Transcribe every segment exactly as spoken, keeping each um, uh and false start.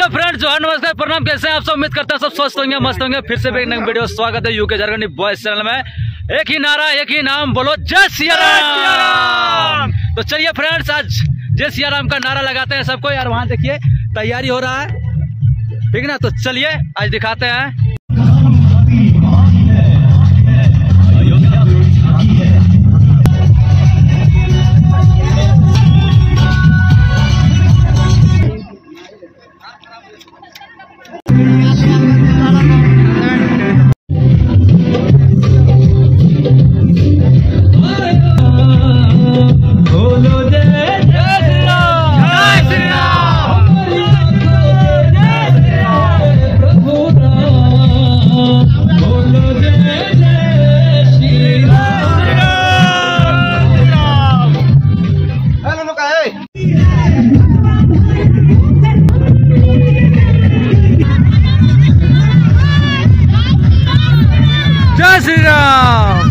Hello friends, जो नमस्कार प्रणाम। कैसे हैं आप सब? उम्मीद करते हैं सब स्वस्थ होंगे, मस्त होंगे। फिर से एक नई वीडियो स्वागत है यूके झारखंडी बॉयज चैनल में। एक ही नारा, एक ही नाम, बोलो जय सिया राम। तो चलिए फ्रेंड्स, आज जय सिया राम का नारा लगाते हैं सबको। यार वहाँ देखिए तैयारी हो रहा है, ठीक ना? तो चलिए आज दिखाते हैं। जय श्री राम।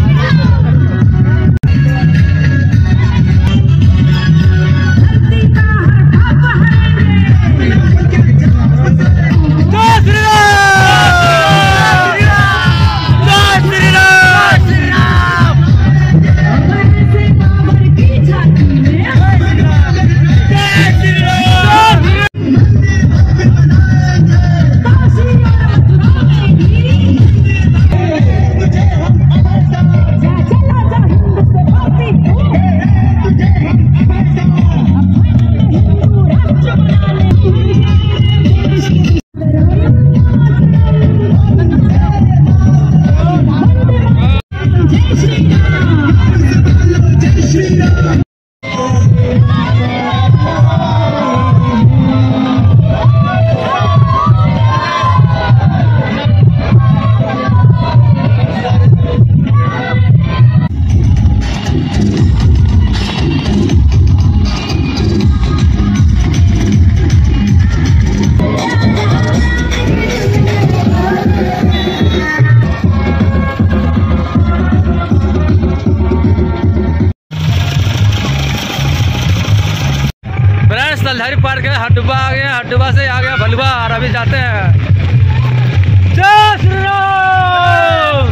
तलधारी पार गए, हड्डुबा आ गया, हड्डुबा से आ गया भलुआ, और अभी जाते हैं। जय श्री राम।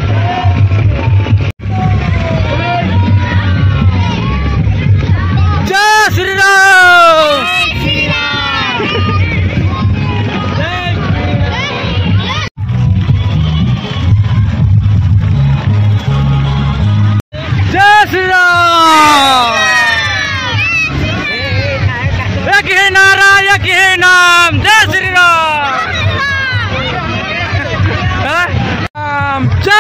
जय श्री राम। जय श्री राम। एक ही नारा, एक ही नाम, जय श्री राम।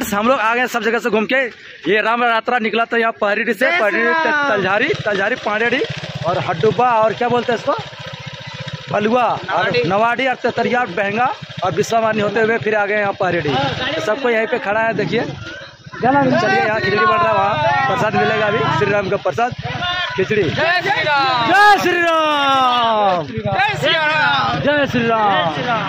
फ्रेंड्स हम लोग आ गए सब जगह से घूम के। ये राम यात्रा निकला था यहाँ पहरीडी से, पहरीडी तलझारी, तलझारी पांडेडी और हड्डुब्बा और क्या बोलते हैं इसको, बलुआ और नवाडी और तेतरिया बहंगा और विश्वामानी होते हुए फिर आ गए यहाँ पहरीडी। तो सबको यहीं पे खड़ा है, देखिए। चलिए यहाँ खिचड़ी बन रहा है, वहाँ प्रसाद मिलेगा अभी, श्री राम का प्रसाद खिचड़ी। जय श्री राम, जय श्री राम, जय श्री राम, जय श्री राम।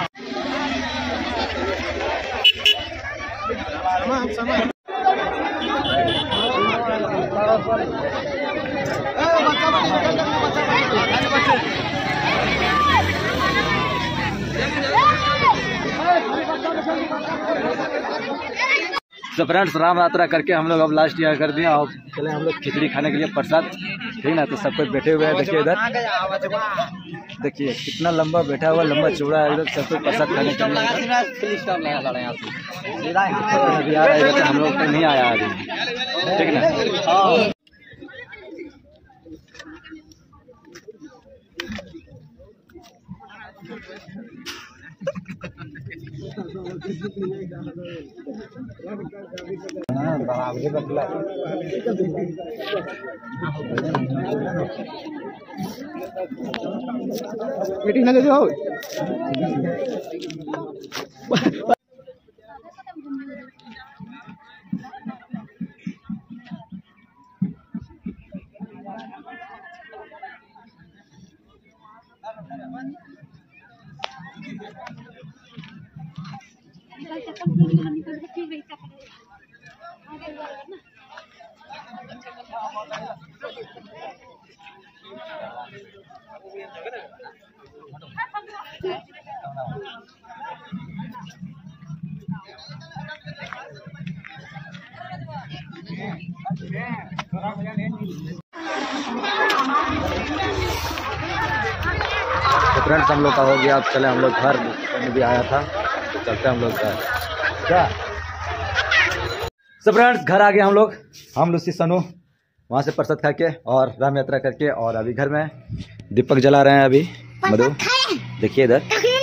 तो फ्रेंड्स राम यात्रा करके हम लोग अब लास्ट ईयर कर दिया और चले हम लोग खिचड़ी खाने के लिए प्रसाद, ठीक ना। तो सब कोई बैठे हुए हैं, देखिए इधर, देखिए कितना लंबा बैठा हुआ, लंबा चौड़ा है इधर, सब कोई प्रसाद खाने के लिए। अभी आ रहा है, हम लोग नहीं आया अभी, ठीक ना। मीटिंग ना दे हो। तो फ्रेंड्स हम लोग का हो गया, अब चले हम लोग घर में भी आया था, तो चलते हम लोग घर। क्या तो फ्रेंड्स घर आ गए हम लोग, हम लुसी सनू वहाँ से प्रसाद खा के और राम यात्रा करके, और अभी घर में दीपक जला रहे हैं अभी मधु, देखिए इधर।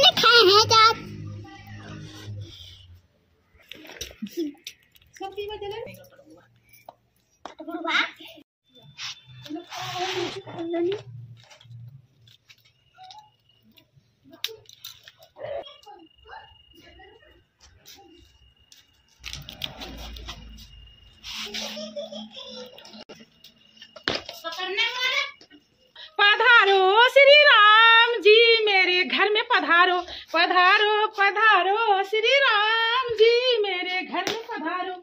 पधारो श्री राम जी मेरे घर में पधारो, पधारो पधारो श्री राम जी मेरे घर में पधारो।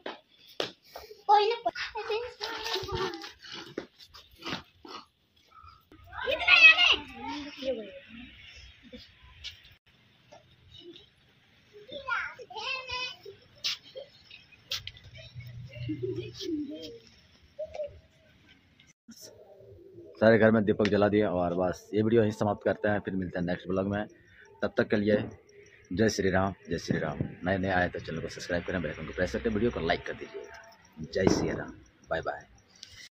सारे घर में दीपक जला दिया और बस ये वीडियो यहीं समाप्त करते हैं, फिर मिलते हैं नेक्स्ट ब्लॉग में। तब तक के लिए जय श्री राम, जय श्री राम। नए नए आए तो चैनल को सब्सक्राइब करें, बेल आइकन को प्रेस करके वीडियो को लाइक कर दीजिएगा। जय श्री राम, बाय बाय।